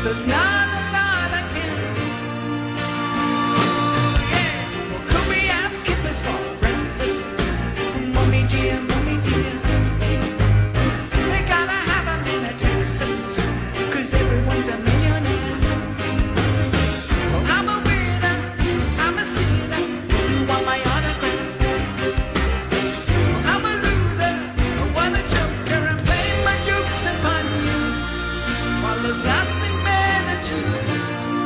there's not a lot I can do. Yeah. Well, could we have kippers for breakfast? Mommy dear, mommy dear. They gotta have 'em in a Texas, 'cause everyone's a millionaire. Well, I'm a winner, I'm a sinner. You want my autograph? Well, I'm a loser, I want a joker, and play my jokes upon you. While there's nothing better to do.